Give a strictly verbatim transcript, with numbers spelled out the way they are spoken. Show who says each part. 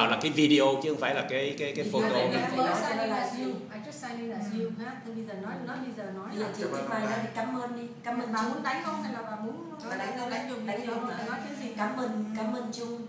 Speaker 1: vào là cái video chứ không phải là cái cái cái photo.
Speaker 2: I just sign in as you. I just sign in as you ha. Thì bây giờ nói nói bây giờ nói.
Speaker 3: Bây giờ chị cái bài đó thì cảm ơn đi. Cảm ơn
Speaker 2: bà
Speaker 3: Trung.
Speaker 2: muốn đánh không hay là bà muốn
Speaker 3: Bà đánh không?
Speaker 2: đánh dùng
Speaker 3: Đánh
Speaker 2: dùng
Speaker 3: dùng.
Speaker 2: nói cái gì?
Speaker 3: Cảm ơn, cảm ơn Trung.